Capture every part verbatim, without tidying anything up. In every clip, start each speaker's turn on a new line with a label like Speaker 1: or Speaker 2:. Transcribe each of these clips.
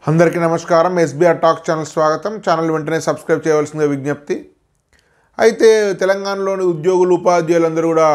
Speaker 1: అందరికీ నమస్కారం. SBR talks channel స్వాగతం. ఛానల్ వెంటనే సబ్స్క్రైబ్ చేయవలసిన విజ్ఞప్తి. అయితే తెలంగాణలోని ఉద్యోగులు ఉపాధ్యాయులందరూ కూడా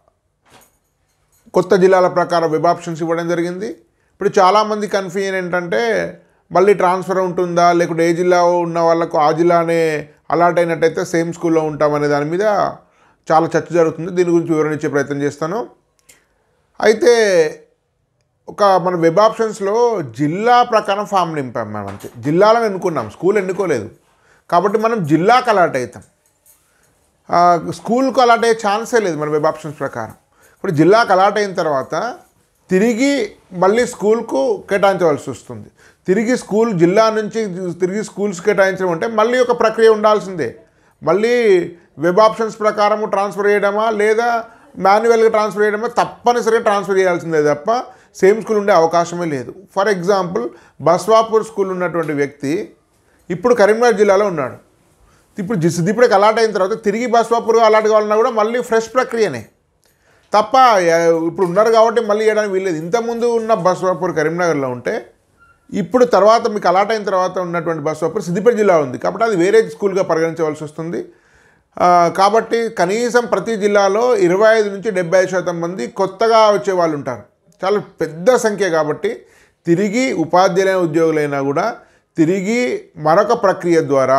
Speaker 1: కొత్త జిల్లాల ప్రకారం వెబ్ ఆప్షన్స్ ఇవ్వడం జరిగింది. ఇప్పుడు చాలామంది కన్ఫ్యూజన్ ఏంటంటే మళ్ళీ ట్రాన్స్ఫర్ ఉంటుందా, లేకుంటే ఏ జిల్లా ఉన్న వాళ్ళకు ఆ జిల్లానే అలాట్ అయినట్టయితే సేమ్ స్కూల్లో ఉంటామనే దాని మీద చాలా చర్చ జరుగుతుంది. దీని గురించి వివరణ ఇచ్చే ప్రయత్నం చేస్తాను. అయితే ఒక మన వెబ్ ఆప్షన్స్లో జిల్లా ప్రకారం ఫామ్ నింపాం. మనం అంతే జిల్లాలను ఎన్నుకున్నాం, స్కూల్ ఎన్నుకోలేదు. కాబట్టి మనం జిల్లాకు అలాట్ అవుతాం, స్కూల్కు అలాట్ అయ్యే ఛాన్సే లేదు మన వెబ్ ఆప్షన్స్ ప్రకారం. ఇప్పుడు జిల్లాకు అలాట్ అయిన తర్వాత తిరిగి మళ్ళీ స్కూల్కు కేటాయించవలసి వస్తుంది. తిరిగి స్కూల్ జిల్లా నుంచి తిరిగి స్కూల్స్ కేటాయించడం అంటే మళ్ళీ ఒక ప్రక్రియ ఉండాల్సిందే. మళ్ళీ వెబ్ ఆప్షన్స్ ప్రకారము ట్రాన్స్ఫర్ చేయడమా లేదా మాన్యువల్గా ట్రాన్స్ఫర్ చేయడమా, తప్పనిసరిగా ట్రాన్స్ఫర్ చేయాల్సిందే తప్ప సేమ్ స్కూల్ ఉండే అవకాశమే లేదు. ఫర్ ఎగ్జాంపుల్ బస్వాపూర్ స్కూల్ ఉన్నటువంటి వ్యక్తి ఇప్పుడు కరీంనగర్ జిల్లాలో ఉన్నాడు. ఇప్పుడు సిద్దిపేటకి అలాట్ అయిన తర్వాత తిరిగి బస్వాపూర్ అలాట్ కావాలన్నా కూడా మళ్ళీ ఫ్రెష్ ప్రక్రియనే తప్ప ఇప్పుడు ఉన్నారు కాబట్టి మళ్ళీ చేయడానికి వీల్లేదు. ఇంతకుముందు ఉన్న బస్వాపూర్ కరీంనగర్లో ఉంటే ఇప్పుడు తర్వాత మీకు అలాట్ అయిన తర్వాత ఉన్నటువంటి బస్వాపూర్ సిద్దిపేట జిల్లా ఉంది కాబట్టి అది వేరే స్కూల్గా పరిగణించవలసి వస్తుంది. కాబట్టి కనీసం ప్రతి జిల్లాలో ఇరవై ఐదు నుంచి డెబ్బై ఐదు శాతం మంది కొత్తగా వచ్చే వాళ్ళు ఉంటారు. చాలా పెద్ద సంఖ్య కాబట్టి తిరిగి ఉపాధ్యాయులైన ఉద్యోగులైనా కూడా తిరిగి మరొక ప్రక్రియ ద్వారా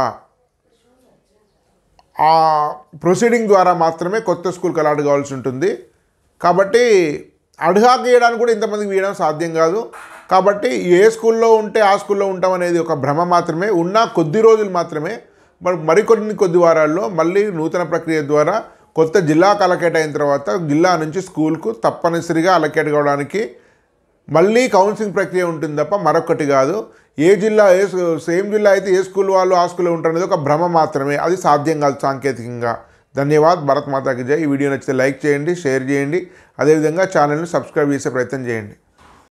Speaker 1: ఆ ప్రొసీడింగ్ ద్వారా మాత్రమే కొత్త స్కూల్కి అలాట్ కావాల్సి ఉంటుంది. కాబట్టి అడ్హాక్ చేయడానికి కూడా ఇంతమందికి వేయడం సాధ్యం కాదు. కాబట్టి ఏ స్కూల్లో ఉంటే ఆ స్కూల్లో ఉంటాం అనేది ఒక భ్రమ మాత్రమే. ఉన్న కొద్ది రోజులు మాత్రమే, మరి మరికొన్ని కొద్ది వారాల్లో మళ్ళీ నూతన ప్రక్రియ ద్వారా కొత్త జిల్లాకు అలకేట్ అయిన తర్వాత జిల్లా నుంచి స్కూల్కు తప్పనిసరిగా అలకేట్ కావడానికి మళ్ళీ కౌన్సిలింగ్ ప్రక్రియ ఉంటుంది తప్ప మరొకటి కాదు. ఏ జిల్లా ఏ సేమ్ జిల్లా అయితే ఏ స్కూల్ వాళ్ళు ఆ స్కూల్లో ఉంటారు అనేది ఒక భ్రమ మాత్రమే, అది సాధ్యం కాదు సాంకేతికంగా. ధన్యవాద్. భారత్ మాతాకి జై. ఈ వీడియో నచ్చితే లైక్ చేయండి, షేర్ చేయండి, అదేవిధంగా ఛానల్ని సబ్స్క్రైబ్ చేసే ప్రయత్నం చేయండి.